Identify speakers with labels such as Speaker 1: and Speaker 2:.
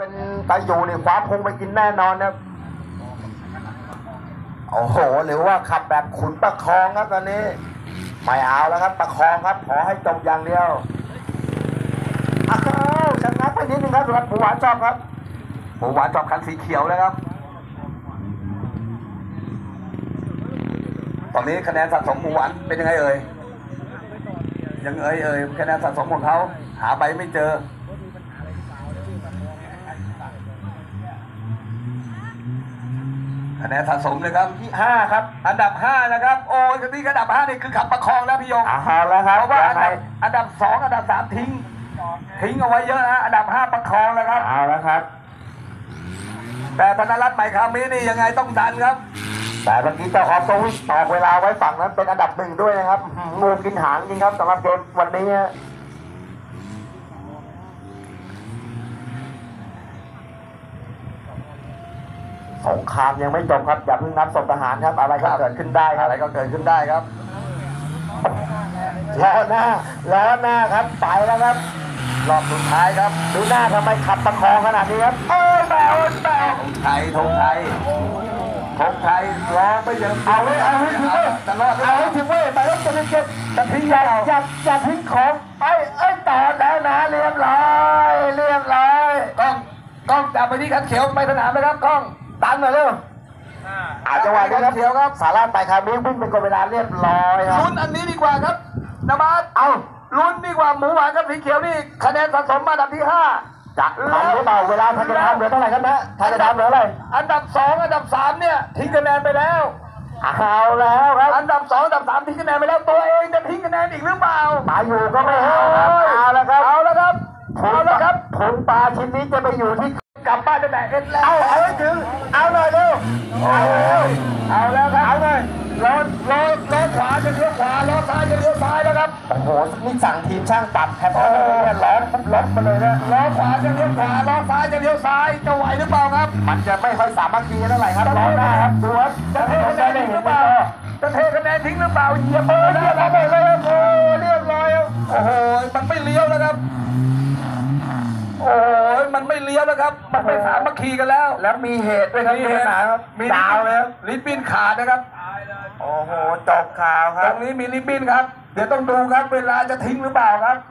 Speaker 1: เป็นตาอยู่นี่คว้าพงไปกินแน่นอนนะโอ้โหหรือว่าขับแบบขุนประคองครับตอนนี้ไม่เอาแล้วครับประคองครับขอให้จบอย่างเดียวอ้าวชนะไปนิดนึงครับสำหรับหมูหวานจอบครับหมูหวานจอบคันสีเขียวแล้วครับตอนนี้คะแนนสะสมหมูหวานเป็นยังไงเอ่ยยังเอ่ยคะแนนสะสมของเขาหาใบไม่เจอคะแนนสะสมเลยครับที่5ครับอันดับ5นะครับโอ้ยนี่อันดับ5นี่คือขับประคองแล้วพี่ยงแล้วครับเพราะว่าอันดับ2อันดับ3ทิ้งเอาไว้เยอะนะอันดับ5ประคองแล้วครับเอาแล้วครับแต่ธนรัตน์ใหม่คามินี่ยังไงต้องดันครับแต่เมื่อกี้เจ้าออโต้วิ่งต่อเวลาไว้ฝั่งนั้นเป็นอันดับ1ด้วยนะครับงูกินหางจริงครับสำหรับเกมวันนี้สงครามยังไม่จบครับอย่าเพิ่งนับศพทหารครับอะไรก็เกิดขึ้นได้อะไรก็เกิดขึ้นได้ครับล้อหน้าครับไปแล้วครับรอบสุดท้ายครับดูหน้าทำไมขับประคองขนาดนี้ครับแบวธงไทยล้อไม่ยังเอาให้ถึงเว้ยเอาให้ถึงเว้ยไปแล้วจะทิ้งอย่าทิ้งของไปต่อแล้วนะเรียบร้อยกล้องจับไปที่คันเขียวไปสนามเลยครับกล้องตันหน่อยเร็วจังหวะนี้ครับเขียวครับสาราไปคาบิ้งพุ่งเป็นกเวลาเรียบร้อยครับลุ้นอันนี้ดีกว่าครับนบาสลุ้นดีกว่าหมูหวานกับสีเขียวนี่คะแนนสะสมมาอันดับที่5จะทำหรือเปล่าเวลาทันจะทำเหลือเท่าไหร่ครับนะทันจะทำเหลืออะไรอันดับ2อันดับ3เนี่ยทิ้งคะแนนไปแล้วเอาแล้วครับอันดับ2อันดับ3ทิ้งคะแนนไปแล้วตัวเองจะทิ้งคะแนนอีกหรือเปล่ามาอยู่ก็ไม่เอาครับเอาแล้วครับผลปลาชิ้นนี้จะไปอยู่ที่กลับบ้านจะแบกเอ็นแล้วเอาให้ถึงเอาหน่อยเร็วเอาแล้วครับเอาเลยล้อขวาจะเลี้ยวขวาล้อซ้ายจะเลี้ยวซ้ายนะครับโอ้โหนี่สั่งทีมช่างตัดแทบเนี่ยล้อมาเลยนะล้อขวาจะเลี้ยวขวาล้อซ้ายจะเลี้ยวซ้ายจะไหวหรือเปล่าครับมันจะไม่ค่อยสามัคคีเท่าไหร่ครับล้อหน้าครับดูครับจะเทคะแนนทิ้งหรือเปล่าเหยียบเบอร์เรียบร้อยเลยเรียบร้อยโอ้โหมันไม่เลี้ยวแล้วครับโอ้ยมันไม่เลี้ยวแล้วครับมันไม่สามัคคีกันแล้วมีเหตุด้วยครับมีดาวแล้วลิปปิ้นขาดนะครับโอ้โหจบข่าวครับตรงนี้มีลิปปิ้นครับเดี๋ยวต้องดูครับเวลาจะทิ้งหรือเปล่าครับ